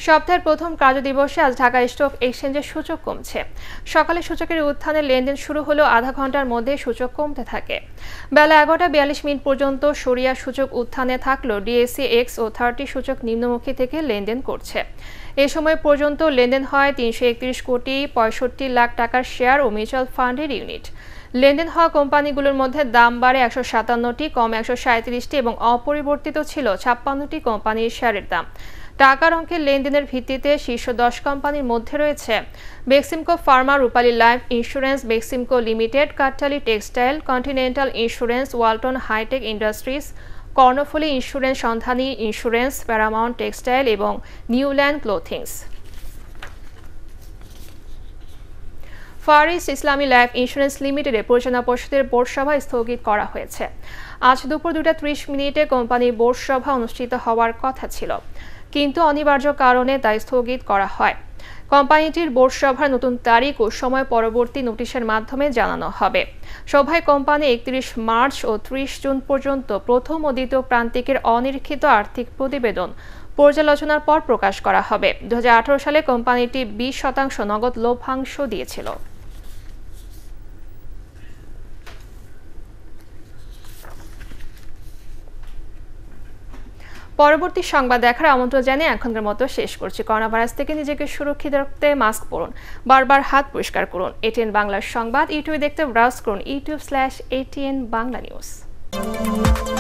সপ্তাহের প্রথম কার্যদিবসে আজ ঢাকা স্টক এক্সচেঞ্জের সূচক কমছে। সকালে সূচকের উত্থানে লেনদেন শুরু হলেও আধা ঘন্টার মধ্যে সূচক কমতে থাকে। বেলা 11:42 পর্যন্ত সরিয়া সূচক উত্থানে থাকলেও ডিএসসি এক্স ও 30 সূচক নিম্নমুখী থেকে লেনদেন করছে। এ সময় পর্যন্ত লেনদেন হয় 331 কোটি 65 লাখ টাকার শেয়ার ও মিউচুয়াল ফান্ডের ইউনিট। লেনদেন হওয়া কোম্পানিগুলোর মধ্যে দাম বাড়ে 157টি, কমে 137টি এবং অপরিবর্তিত ছিল 56টি কোম্পানির শেয়ারের দাম। টাকার অঙ্কের লেনদেনের ভিত্তিতে শীর্ষ 10 কোম্পানির মধ্যে রয়েছে Beximco Pharma, Rupali Life Insurance, Beximco Limited, Kattali Textile, Continental Insurance, Walton Hitech Industries, Karnaphuli Insurance, Sandhani Insurance, Paramount Textile এবং Newland Clothings. Far East Islami Life Insurance লিমিটেডের পরিচালনা পরিষদের বোর্ড সভা স্থগিত করা হয়েছে। আজ দুপুর 2:30 কোম্পানির বোর্ড সভা অনুষ্ঠিত হওয়ার কথা ছিল, কিন্তু অনিবার্য কারণে তা স্থগিত করা হয়। কোম্পানিটির বোর্ড সভার নতুন তারিখ ও সময় পরবর্তী নোটিশের মাধ্যমে জানানো হবে। সভায় কোম্পানি 31 মার্চ ও 30 জুন পর্যন্ত প্রথম ও দ্বিতীয় প্রান্তিকের অনিরীক্ষিত আর্থিক প্রতিবেদন পর্যালোচনার পর প্রকাশ করা হবে। 2018 সালে কোম্পানিটি 20% নগদ লভ্যাংশ দিয়েছিল। পরবর্তী সংবাদ দেখার আমন্ত্রণ জানিয়ে এখনকার মতো শেষ করছি। করোনা ভাইরাস থেকে নিজেকে সুরক্ষিত রাখতে মাস্ক পরুন, বারবার হাত পরিষ্কার করুন। ATN বাংলার সংবাদ ইউটিউবে দেখতে ব্রাউজ করুন youtube/ATN Bangla News।